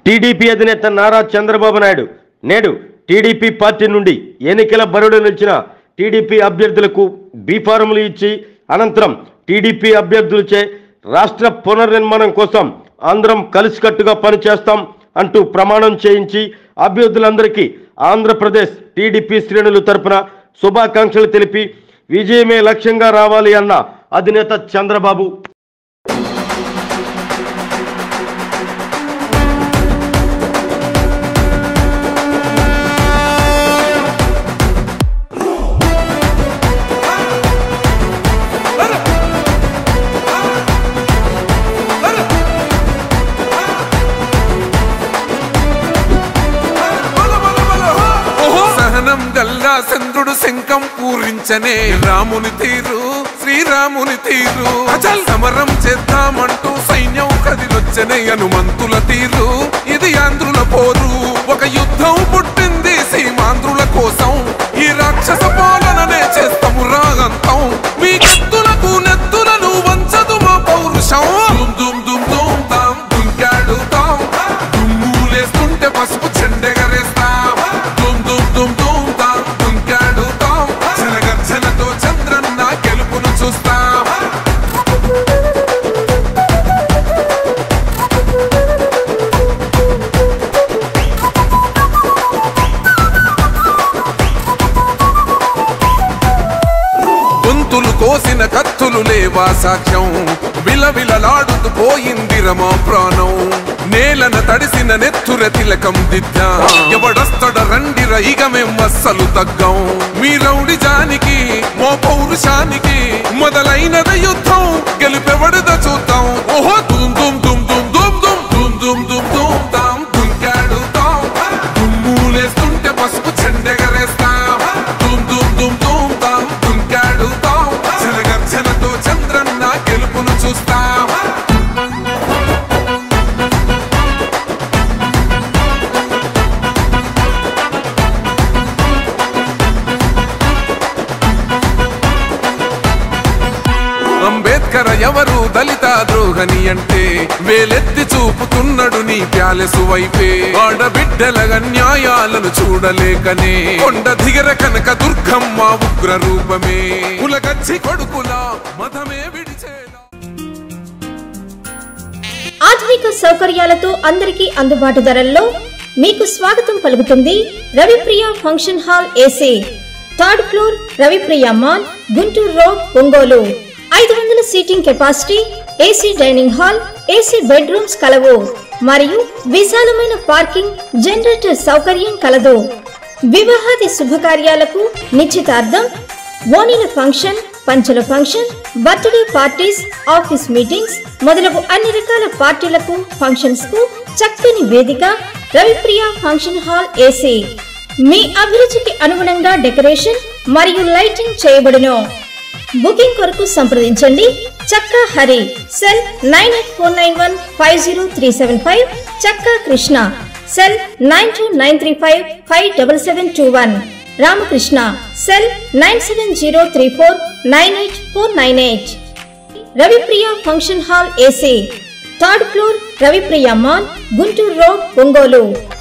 TDP అధినేత నారా చంద్రబాబు నాయుడు నేడు TDP party నుండి ఎన్నికల బరిలో నిలిచిన టీడీపీ అభ్యర్థులకు బి ఫార్ములు ఇచ్చి అనంతరం టీడీపీ అభ్యర్థులచే రాష్ట్ర పునర్నిర్మాణం కోసం అందరం కలిసికట్టుగా పనిచేస్తాం అంటూ ప్రమాణం చేయించి అభ్యర్థులందరికీ ఆంధ్రప్రదేశ్ టీడీపీ శ్రేణుల తరపున శుభాకాంక్షలు తెలిపి విజయమే లక్ష్యంగా రావాలి అన్న అధినేత చంద్రబాబు చంద్రుడు శంఖం పూరించనే రాముని తీరు శ్రీరాముని తీరు అచల్ సమరం చేద్దామంటూ సైన్యం కదిలొచ్చనే హనుమంతుల తీరు ఇది ఆంధ్రుల పోరు ఒక యుద్ధం పుట్టింది సీమాంధ్రుల కోసం ఈ రాక్షస పాలననే చేస్తాము రాగంతం మీ కత్తులకు నెత్తులను వంచదు మా పౌరుషం దుమ్ దుమ్ దుమ్ తాం దుంకాడుతాం దుమ్ములేస్తుంటే పసుపు చెండెగరేస్తాం దుమ్ దుమ్ దుమ్ దుమ్ తాం దుంకాడుతాం జనగర్జనతో చంద్రన్న గెలుపును చూస్తాం గొంతులు కోసిన కత్తులు లేవా సాక్ష్యం విలవిలలాడుతూ పోయింది రమా ప్రాణం నేలన తడిసిన నెత్తుర తిలకం దిద్దా ఎవడొస్తడ రండిర ఇక మేం అస్సలు తగ్గం మీ రౌడిజానికి మో పౌరుషానికి మొదలైనద యుద్ధం గెలుపెవడద చూద్దాం ఓహో దుమ్ దుమ్ దుమ్ దుమ్ దుమ్ దుమ్ దుమ్ దుమ్ దుమ్ దుమ్ తాం దుంకాడుతాం దుమ్ములేస్తుంటే పసుపు చెండెగరేస్తాం దుమ్ దుమ్ దుమ్ దుమ్ తాం దుంకాడుతాం జనగర్జనతో చంద్రన్న గెలుపును చూస్తాం అంబేద్కర్ ఎవరు దళిత ద్రోహని అంటే వేలెత్తి చూపుతున్నాడు నీ ప్యాలెసు వైపే ఆడబిడ్డల న్యాయాలను చూడలేకనే కొండ దిగర కనక దుర్గమ్మ ఉగ్ర రూపమే కులగచ్చి కొడుకుల మతమే విడిచేలా ఆధునిక సౌకర్యాలతో అందరికీ అందుబాటు ధరల్లో మీకు స్వాగతం పలుకుతుంది Ravipriya function hall AC, third floor, Ravipriya mall, Guntur road, Ongole. 500 seating capacity, AC dining hall, AC bedrooms కలవు మరియు విశాలమైన పార్కింగ్, జనరేటర్ సౌకర్యం కలదు. వివాహాది శుభకార్యాలకు, నిశ్చితార్థం, ఓణీల ఫంక్షన్, పంచల function, birthday parties, office meetings మొదలగు అన్ని రకాల పార్టీలకు, ఫంక్షన్స్ కు చక్కని వేదిక రవిప్రియ ఫంక్షన్ హాల్ ఏసీ. మీ అభిరుచికి అనుగుణంగా డెకరేషన్ మరియు లైటింగ్ చేయబడును. బుకింగ్ కొరకు సంప్రదించండి చక్కా Hari, cell 9849150375, Chakka Krishna, cell 9293557721, Ramakrishna, cell 9703498498. Ravipriya function hall AC, third floor, Ravipriya mall, Guntur road, Ongole.